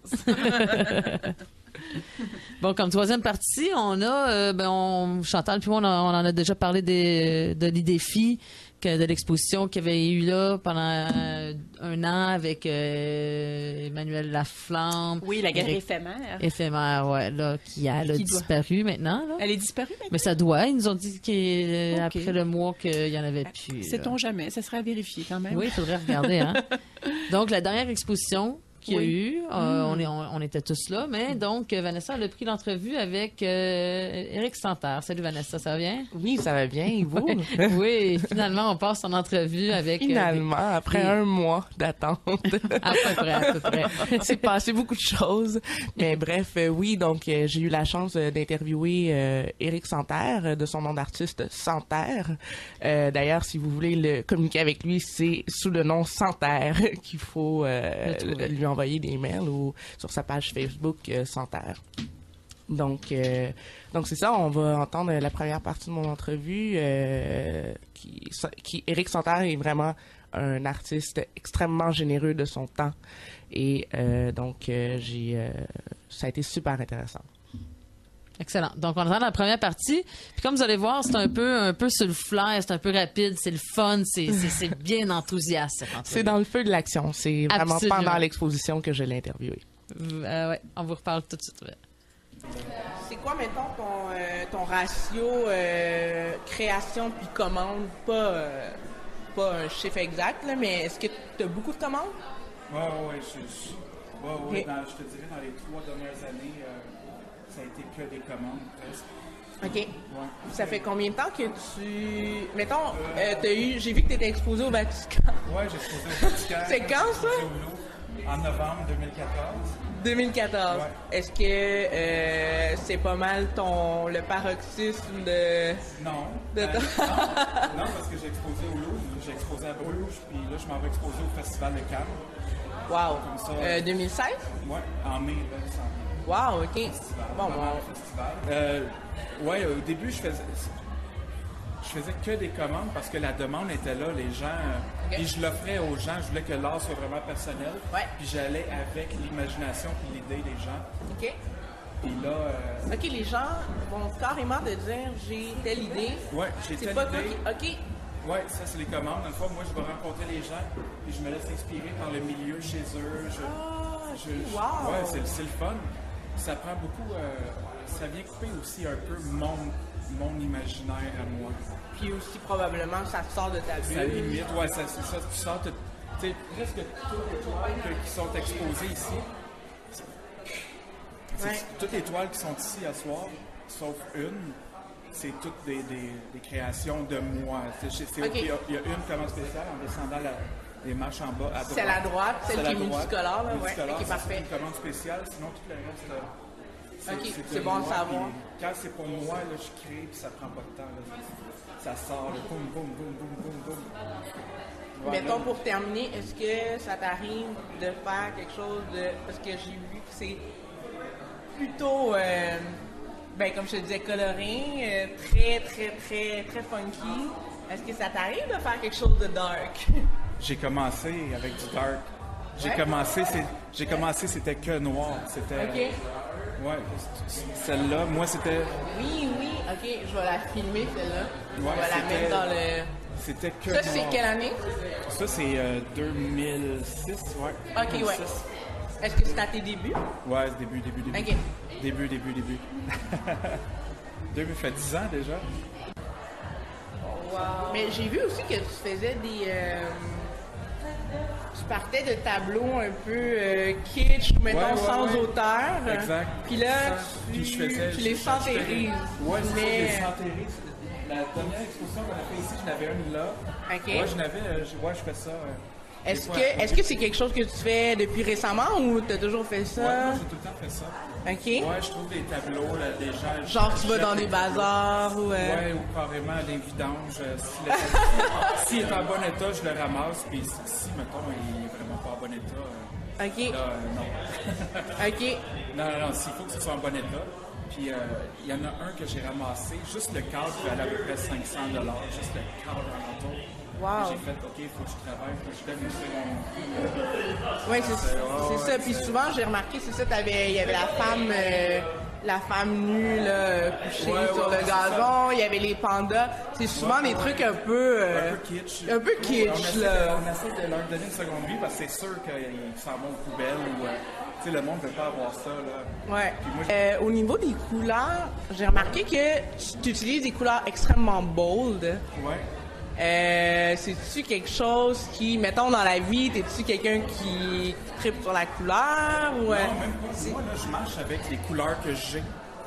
Bon, comme troisième partie, on a, Chantal puis moi, on en a déjà parlé des défis de l'exposition qu'il y avait eu là pendant un an avec Emmanuel Laflamme. Oui, la galerie éphémère. Éphémère, ouais, là, qui a disparu maintenant. Là. Elle est disparue maintenant? Mais ça doit. Ils nous ont dit qu'après le mois qu'il y en avait plus. Sait-on jamais? Ça serait à vérifier quand même. Oui, il faudrait regarder. Hein? Donc, la dernière exposition qu'il y a eu, on était tous là, mais donc, Vanessa a pris l'entrevue avec Éric Santerre. Salut Vanessa, ça va bien? Oui, ça va bien, et vous? Oui, finalement, on passe en entrevue avec... Finalement, après un mois d'attente. À peu près. C'est passé beaucoup de choses. Mais bref, oui, donc j'ai eu la chance d'interviewer Éric Santerre, de son nom d'artiste Santerre. D'ailleurs, si vous voulez le communiquer avec lui, c'est sous le nom Santerre qu'il faut lui envoyer des mails ou sur sa page Facebook Santerre. Donc c'est ça, on va entendre la première partie de mon entrevue qui Éric Santerre est vraiment un artiste extrêmement généreux de son temps et ça a été super intéressant. Excellent. Donc, on entend la première partie. Puis comme vous allez voir, c'est un peu sur le flair, c'est un peu rapide, c'est le fun, c'est bien enthousiaste. C'est dans le feu de l'action. C'est vraiment Absolument. pendant l'exposition que je l'ai interviewé. Ouais, on vous reparle tout de suite. Ouais. C'est quoi, mettons, ton ratio création puis commande? Pas un chiffre exact, là, mais est-ce que tu as beaucoup de commandes? Oui. Je te dirais, dans les 3 dernières années, ça a été que des commandes, presque. OK. Ouais. Ça fait combien de temps que tu... Mettons, j'ai vu que tu étais exposé au Vatican. Oui, j'ai exposé au Vatican. C'est quand, ça? Au Louvre, en novembre 2014. 2014. Ouais. Est-ce que c'est pas mal le paroxysme de... Non. De Non, parce que j'ai exposé au Louvre, j'ai exposé à Bruges, puis là, je m'en vais exposer au Festival de Cannes. Wow. Comme ça. 2016? Oui, en mai, là, ça en vient. Wow, OK. Bon, Festival. Au début, je faisais que des commandes parce que la demande était là, les gens. Puis je l'offrais aux gens, je voulais que l'art soit vraiment personnel. Ouais. Puis j'allais avec l'imagination puis l'idée des gens. OK. Puis là. OK, les gens vont carrément te dire j'ai telle idée. Ouais, j'ai C'est telle pas toi idée. qui. OK. Ouais, ça c'est les commandes. Une fois, moi, je vais rencontrer les gens puis je me laisse inspirer par le milieu chez eux. Wow. Ouais, c'est le fun. Ça prend beaucoup. Ça vient couper aussi un peu mon imaginaire à moi. Puis aussi, probablement, ça sort de ta bulle. Ça limite, ouais, c'est ça. Tu sors, tu sais, presque toutes les toiles qui sont exposées ici. Toutes les toiles qui sont ici à soir, sauf une, c'est toutes des créations de moi. Il y a une commande spéciale en descendant les marches en bas à droite. C'est à la droite, celle qui est multicolore, là, ouais. OK, parfait. C'est une commande spéciale, sinon tout le reste. C'est bon à savoir. Quand c'est pour moi, là, je crée puis ça prend pas de temps. Là. Ça sort, là, boum, boum, boum, boum, boum, boum. Voilà. Mettons, pour terminer, est-ce que ça t'arrive de faire quelque chose de... Parce que j'ai vu que c'est plutôt, comme je te disais, coloré, très, très, très, très funky. Est-ce que ça t'arrive de faire quelque chose de dark? J'ai commencé avec du dark. J'ai commencé, c'était que noir. C'était... OK. Ouais, celle-là, moi, c'était... Oui, OK, je vais la filmer, celle-là. Ouais, je vais la mettre dans le... C'était que Ça, noir. c'est quelle année? Ça, c'est 2006, ouais. OK, 2006. Ouais. Est-ce que c'est à tes débuts? Ouais, début. OK. Début. Ça fait 10 ans déjà. Wow. Mais j'ai vu aussi que tu faisais des... tu partais de tableaux un peu kitsch, mettons, sans auteur. Exact. Puis là, tu les santérises. Ouais, c'est ça, les santérises. La dernière exposition qu'on a fait ici, j'en avais une là. OK. Ouais, je fais ça. Est-ce que c'est quelque chose que tu fais depuis récemment ou tu as toujours fait ça? Ouais, moi, j'ai tout le temps fait ça. OK. Ouais, je trouve des tableaux, là, des gens... Genre, tu vas dans des bazars ou... Ouais, ou carrément des vidanges. S'il est en bon état, je le ramasse. Puis si, mettons, il est vraiment pas en bon état... OK. Là, non. OK. Non, s'il faut que ce soit en bon état. Puis il y en a un que j'ai ramassé. Juste le cadre valait à peu près 500 $. Juste le cadre en entour. Wow. J'ai fait, OK, il faut que je travaille, il faut que je donne une seconde vie. Oui, c'est ça. Puis souvent, j'ai remarqué, c'est ça, il y avait la femme nue, là, couchée sur le gazon, il y avait les pandas. C'est souvent des trucs un peu kitsch. Un peu kitsch, là. On essaie de leur donner une seconde vie parce que c'est sûr qu'ils s'en vont aux poubelles ou... tu sais, le monde ne veut pas avoir ça, là. Ouais. Moi, au niveau des couleurs, j'ai remarqué que tu utilises des couleurs extrêmement bold. Ouais. C'est-tu quelque chose qui, mettons, dans la vie, t'es-tu quelqu'un qui tripe sur la couleur ou... Non, même pas. Moi, là, je marche avec les couleurs que j'ai.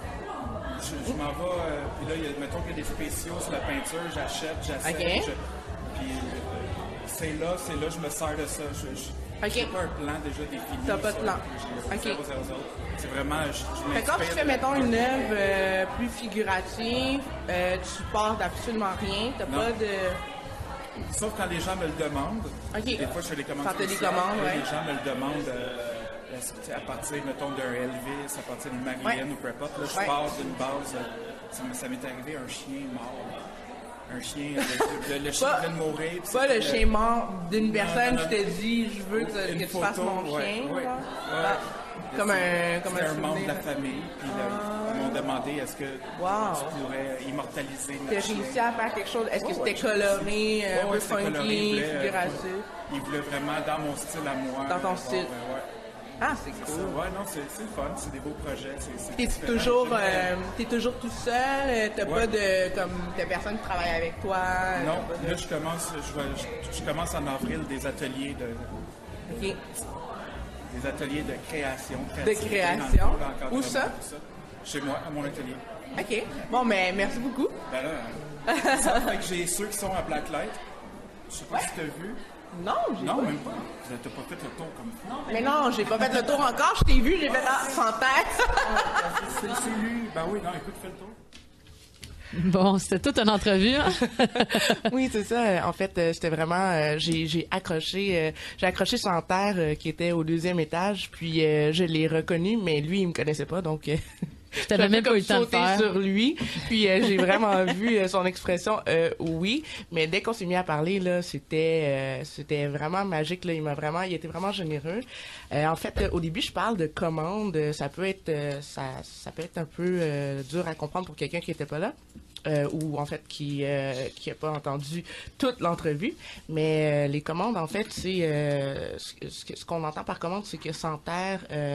Je m'en vais, puis là, mettons qu'il y a des spéciaux sur la peinture, j'achète, j'essaie. OK. Puis c'est là, je me sers de ça. J'ai pas un plan déjà défini. T'as pas de plan. OK. C'est vraiment... Fait quand tu fais, mettons, une œuvre plus figurative, tu pars d'absolument rien, t'as pas de... Sauf quand les gens me le demandent. OK. Des fois, je fais des commandes. Quand t'as des commandes, ouais. Les gens me le demandent à partir, mettons, d'un Elvis, à partir d'une Marilyn ou peu importe. Là, je pars d'une base. Ça m'est arrivé un chien mort. Un chien, le chien vient de mourir. Pas le chien mort d'une personne qui te dit « Je veux que tu fasses mon chien. » Comme un membre de la famille. Puis ils m'ont demandé est-ce que tu pourrais immortaliser notre chien. Tu as réussi à faire quelque chose. Est-ce que c'était coloré, un peu funky, figuratif? Il voulait vraiment dans mon style à moi. Dans ton style. Ah, c'est cool. Ouais, non, c'est le fun, c'est des beaux projets. T'es toujours tout seul? T'as pas t'as personne qui travaille avec toi? Non, là, je commence en avril des ateliers OK. Des ateliers de création. De création? Où ça? Chez moi, à mon atelier. OK. Bon, mais merci beaucoup. Ben là, ça fait que j'ai ceux qui sont à Blacklight. Je sais pas si t'as vu. Non, même pas. T'as pas fait le tour comme ça. Mais non, j'ai pas fait le tour encore. Je t'ai vu, j'ai fait sans tête. C'est lui. Ben oui, non, écoute, fais le tour. Bon, c'était toute une entrevue. Hein? Oui, c'est ça. En fait, c'était vraiment... j'ai accroché Santerre qui était au 2e étage, puis je l'ai reconnu, mais lui, il me connaissait pas, donc... Je t'avais même pas eu le temps de faire. Sur lui, puis j'ai vraiment vu son expression oui, mais dès qu'on s'est mis à parler là, c'était vraiment magique là, il était vraiment généreux. En fait, au début, je parle de commandes, ça peut être un peu dur à comprendre pour quelqu'un qui était pas là. Ou en fait qui a pas entendu toute l'entrevue, mais les commandes en fait c'est ce qu'on entend par commande, c'est que Santerre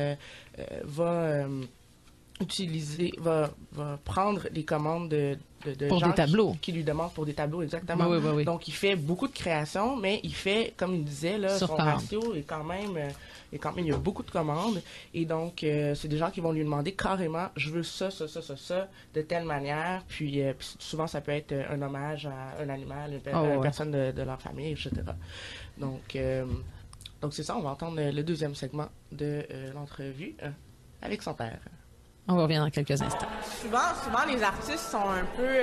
va prendre les commandes de pour gens des tableaux. Qui lui demandent pour des tableaux, exactement. Oui. Donc, il fait beaucoup de créations, mais il fait, comme il disait, là, son ratio est quand même, il y a beaucoup de commandes. Et donc, c'est des gens qui vont lui demander carrément, je veux ça, de telle manière. Puis souvent, ça peut être un hommage à un animal, une personne de leur famille, etc. Donc, c'est ça, on va entendre le 2e segment de l'entrevue avec Santerre. On revient dans quelques instants. Souvent, les artistes sont un peu...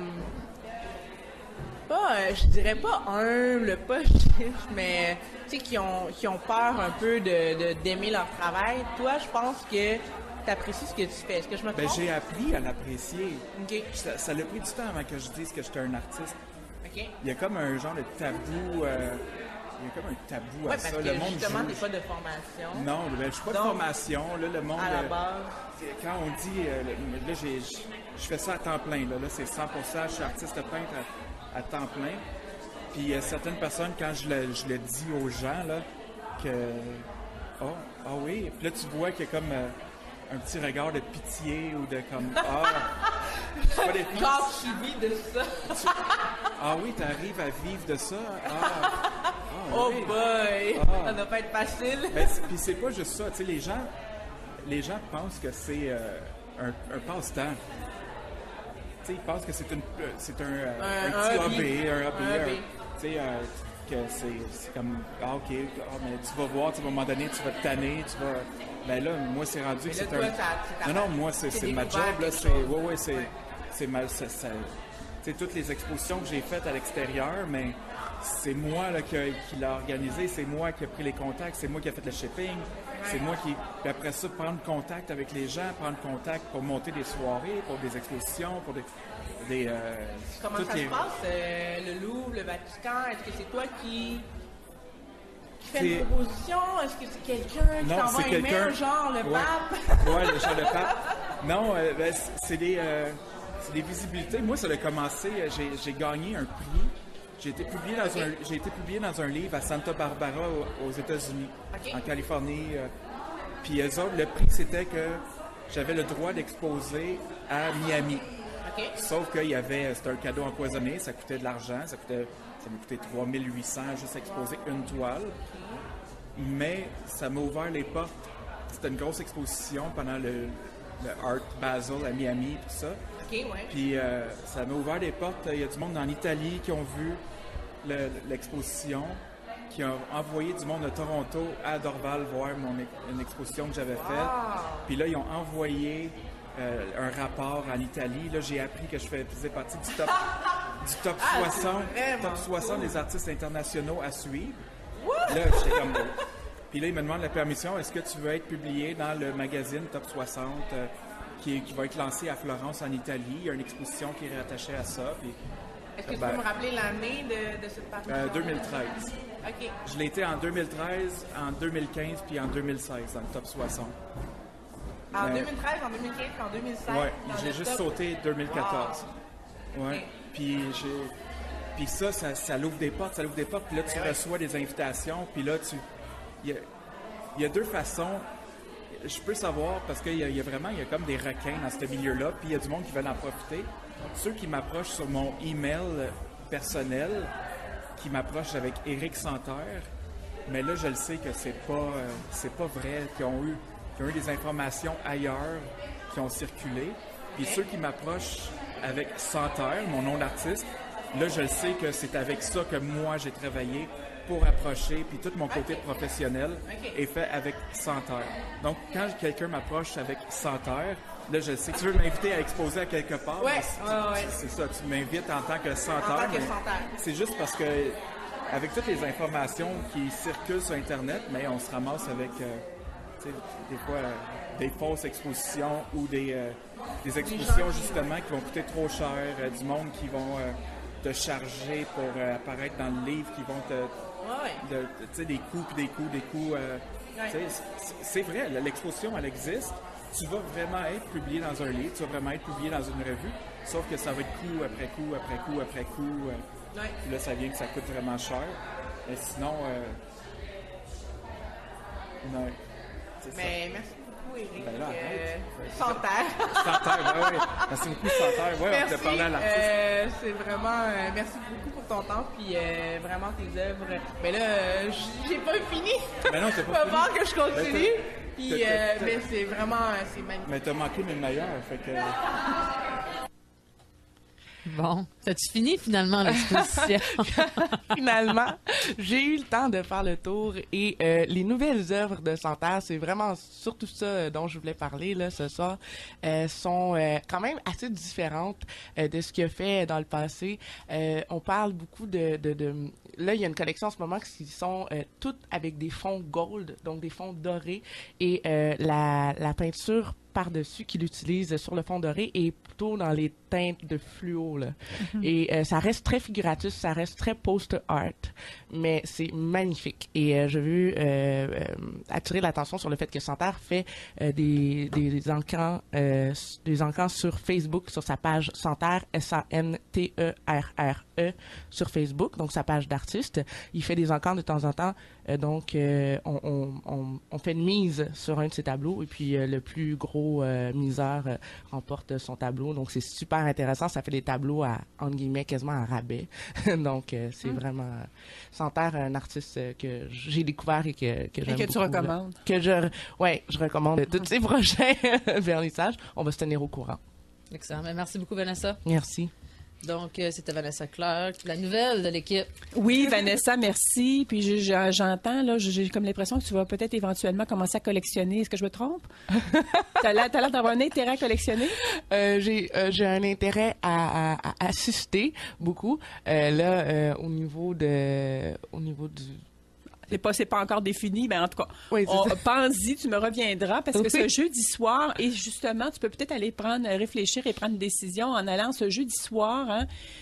je dirais pas humbles, pas chiches, mais tu sais, qui ont peur un peu d'aimer leur travail. Toi, je pense que tu apprécies ce que tu fais. Est-ce que je me trompe? J'ai appris à l'apprécier. Okay. Ça a pris du temps avant que je dise que j'étais un artiste. Okay. Il y a comme un genre de tabou... Il y a comme un tabou à ça. Parce que le monde justement, t'es pas de formation. Non, je suis pas de formation. Là, le monde... À la base. Quand on dit... là, je fais ça à temps plein. Là, c'est 100%. Je suis artiste peintre à temps plein. Puis il y a certaines personnes, quand je le dis aux gens, là, que... Ah oui. Puis là, tu vois qu'il y a comme... un petit regard de pitié ou de comme c'est pas des filles. Quand tu vis de ça. Oui, t'arrives à vivre de ça. Oh oui. Boy! Ça doit pas être facile. Puis c'est pas juste ça, tu sais, les gens pensent que c'est un passe-temps. Tu sais, ils pensent que c'est un petit hobby, tu sais, que c'est comme OK, mais tu vas voir, à un moment donné, tu vas te tanner, ben là, moi, c'est rendu que c'est un... Non, moi, c'est ma job, là, c'est ma... Tu sais, toutes les expositions que j'ai faites à l'extérieur, mais c'est moi, là, qui l'a organisé, c'est moi qui ai pris les contacts, c'est moi qui ai fait le shipping, c'est moi qui... Puis après ça, prendre contact avec les gens, prendre contact pour monter des soirées, pour des expositions, Comment ça se passe? Le Louvre, le Vatican, est-ce que c'est toi qui fait une proposition? Est-ce que c'est quelqu'un qui t'envoie un email, genre le pape? Oui, genre le pape. Non, c'est des visibilités. Moi, ça a commencé, j'ai gagné un prix. J'ai été publié dans un livre à Santa Barbara aux États-Unis, en Californie. Puis eux autres, le prix, c'était que j'avais le droit d'exposer à Miami. Sauf que c'était un cadeau empoisonné, ça coûtait de l'argent, ça m'a coûté 3800 juste exposer une toile. Mais ça m'a ouvert les portes. C'était une grosse exposition pendant le Art Basel à Miami, tout ça. Puis ça m'a ouvert les portes. Il y a du monde en Italie qui ont vu l'exposition, qui ont envoyé du monde de Toronto à Dorval voir une exposition que j'avais faite. Puis là, ils ont envoyé un rapport en Italie. Là, j'ai appris que je faisais partie du top 60 des artistes internationaux à suivre. Là, j'étais comme... Puis là, ils me demandent la permission. Est-ce que tu veux être publié dans le magazine Top 60 qui va être lancé à Florence, en Italie? Il y a une exposition qui est rattachée à ça. Puis, est-ce que tu peux me rappeler l'année de cette partie? 2013. OK. Je l'ai été en 2013, en 2015 puis en 2016 dans le Top 60. En 2013, en 2015 puis en 2016? Oui, j'ai juste sauté 2014. Wow. Ouais. Okay. Puis ça l'ouvre des portes, Puis là, tu reçois des invitations. Puis là, il y a deux façons. Je peux savoir, parce qu'il y a comme des requins dans ce milieu-là, puis il y a du monde qui veulent en profiter. Ceux qui m'approchent sur mon email personnel, qui m'approchent avec Éric Santerre, mais là, je le sais que c'est pas vrai, qu'ils ont eu des informations ailleurs qui ont circulé. Puis ceux qui m'approchent avec Santerre, mon nom d'artiste, là, je le sais que c'est avec ça que moi, j'ai travaillé pour approcher, puis tout mon côté professionnel est fait avec Santerre. Donc, quand quelqu'un m'approche avec Santerre, là, je sais que tu veux m'inviter à exposer à quelque part. C'est ça, tu m'invites en tant que Santerre. C'est juste parce que, avec toutes les informations qui circulent sur Internet, mais on se ramasse avec, des fois, des fausses expositions ou des expositions, justement, qui vont coûter trop cher, du monde qui vont te charger pour apparaître dans le livre, qui vont des coûts. C'est vrai, l'exposition, elle existe. Tu vas vraiment être publié dans un livre, tu vas vraiment être publié dans une revue, sauf que ça va être coup après coup, après coup, après coup. Puis là, ça vient que ça coûte vraiment cher. Mais sinon, non. Mais merci beaucoup, Éric. Santerre. Santerre, oui. Merci beaucoup, Santerre. Oui, on t'a parlé à l'artiste. C'est vraiment... merci beaucoup pour ton temps, puis vraiment tes œuvres. Mais là, j'ai pas fini. Mais non, t'as pas fini. Faut voir que je continue. Puis, mais c'est vraiment... c'est magnifique. Mais t'as manqué mes meilleurs, fait que... Bon, t'as-tu fini finalement l'exposition? Finalement, j'ai eu le temps de faire le tour et les nouvelles œuvres de Santerre, c'est vraiment surtout ça dont je voulais parler là ce soir, sont quand même assez différentes de ce qu'il a fait dans le passé. On parle beaucoup de là, il y a une collection en ce moment qui sont toutes avec des fonds gold, donc des fonds dorés, et la peinture par-dessus qu'il utilise sur le fond doré est plutôt dans les teintes de fluo, là. Mm-hmm. Et ça reste très figuratif, ça reste très poster art, mais c'est magnifique. Et je veux attirer l'attention sur le fait que Santerre fait des encans sur Facebook, sur sa page Santerre, SANTERRE, sur Facebook, donc sa page d'artiste. Il fait des encans de temps en temps, donc on fait une mise sur un de ses tableaux, et puis le plus gros miseur remporte son tableau. Donc c'est super intéressant, ça fait des tableaux à, entre guillemets, quasiment à rabais. Donc c'est vraiment Santerre, un artiste que j'ai découvert et que j'aime beaucoup. Et que tu recommandes. Je recommande tous ces prochains vernissages. On va se tenir au courant. Excellent. Merci beaucoup, Vanessa. Merci. Donc, c'était Vanessa Clark, la nouvelle de l'équipe. Oui, Vanessa, merci. Puis j'entends, là, j'ai comme l'impression que tu vas peut-être éventuellement commencer à collectionner. Est-ce que je me trompe? T'as l'air d'avoir un intérêt à collectionner? J'ai un intérêt à assister beaucoup. Au niveau du... c'est pas encore défini, mais en tout cas, pense-y, tu me reviendras, parce que ce jeudi soir, et justement, tu peux peut-être aller réfléchir et prendre une décision en allant ce jeudi soir,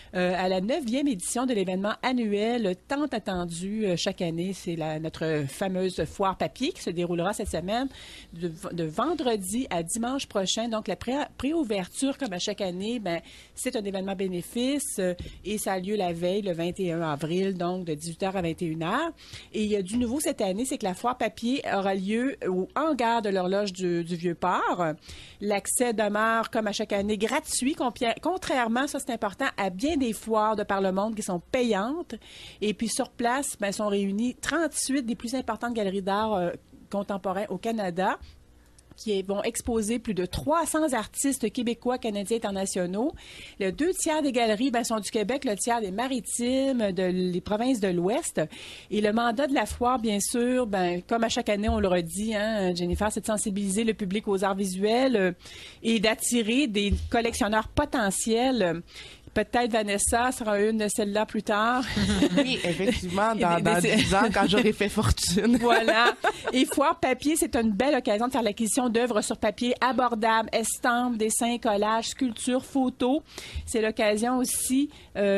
à la 9e édition de l'événement annuel tant attendu chaque année. C'est notre fameuse foire papier qui se déroulera cette semaine de vendredi à dimanche prochain. Donc, la préouverture, comme à chaque année, c'est un événement bénéfice et ça a lieu la veille, le 21 avril, donc de 18h à 21h. Et il y a du nouveau cette année, c'est que la foire papier aura lieu au hangar de l'horloge du Vieux-Port. L'accès demeure, comme à chaque année, gratuit, contrairement, ça c'est important, à bien des foires de par le monde qui sont payantes. Et puis sur place, sont réunis 38 des plus importantes galeries d'art contemporain au Canada, qui vont exposer plus de 300 artistes québécois, canadiens, internationaux. Le 2/3 des galeries sont du Québec, le tiers des Maritimes, des provinces de l'Ouest. Et le mandat de la foire, bien sûr, comme à chaque année, on le redit, Jennifer, c'est de sensibiliser le public aux arts visuels et d'attirer des collectionneurs potentiels. Peut-être Vanessa sera une de celles-là plus tard. Oui, effectivement, dans 10 ans, quand j'aurai fait fortune. Voilà. Et Foire Papier, c'est une belle occasion de faire l'acquisition d'œuvres sur papier abordables, estampes, dessins, collages, sculptures, photos. C'est l'occasion aussi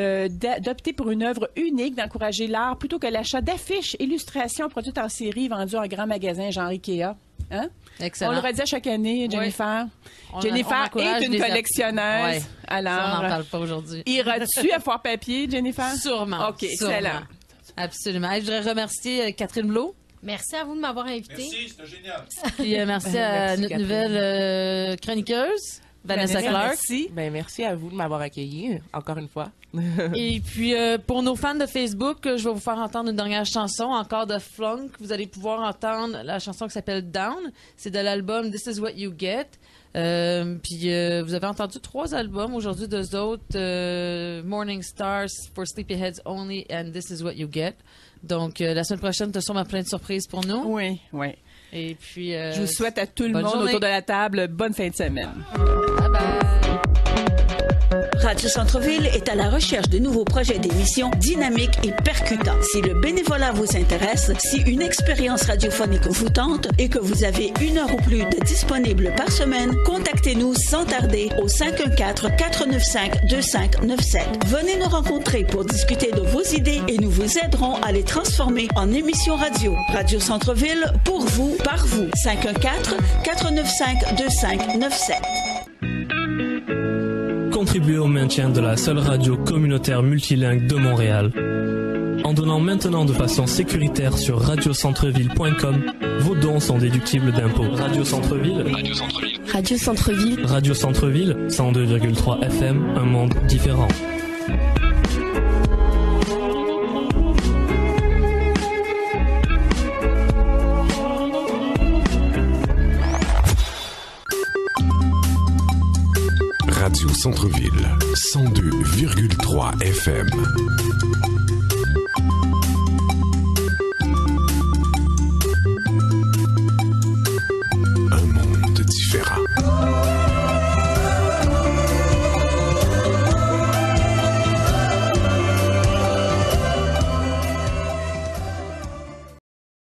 d'opter pour une œuvre unique, d'encourager l'art plutôt que l'achat d'affiches, illustrations produites en série vendues en grand magasin genre Ikea. Hein? Excellent. On le redit à chaque année, Jennifer. Oui. Jennifer est une collectionneuse. Oui. Alors, ça, on n'en parle pas aujourd'hui. Iras-tu à Foire Papier, Jennifer? Sûrement. OK, excellent. Absolument. Je voudrais remercier Catherine Blot. Merci à vous de m'avoir invité. Merci, c'était génial. Puis merci à notre nouvelle chroniqueuse, Vanessa Clark. Merci. Merci à vous de m'avoir accueilli, encore une fois. Et puis, pour nos fans de Facebook, je vais vous faire entendre une dernière chanson, encore de Flunk. Vous allez pouvoir entendre la chanson qui s'appelle Down. C'est de l'album This Is What You Get. Puis, vous avez entendu 3 albums aujourd'hui d'eux autres. Morning Stars for Sleepyheads Only and This Is What You Get. Donc, la semaine prochaine, tu as sûrement plein de surprises pour nous. Oui, oui. Et puis, je vous souhaite à tout le monde journée. autour de la table bonne fin de semaine. Bye bye. Radio Centre-Ville est à la recherche de nouveaux projets d'émissions dynamiques et percutants. Si le bénévolat vous intéresse, si une expérience radiophonique vous tente et que vous avez 1 heure ou plus de disponible par semaine, contactez-nous sans tarder au 514-495-2597. Venez nous rencontrer pour discuter de vos idées et nous vous aiderons à les transformer en émissions radio. Radio Centre-Ville, pour vous, par vous. 514-495-2597. Contribuez au maintien de la seule radio communautaire multilingue de Montréal. En donnant maintenant de façon sécuritaire sur radiocentreville.com, vos dons sont déductibles d'impôts. Radio Centre-Ville. Radio Centre-Ville. Radio Centre-Ville. Radio Centre-Ville, 102,3 FM, un monde différent. Radio Centre-Ville, 102,3 FM.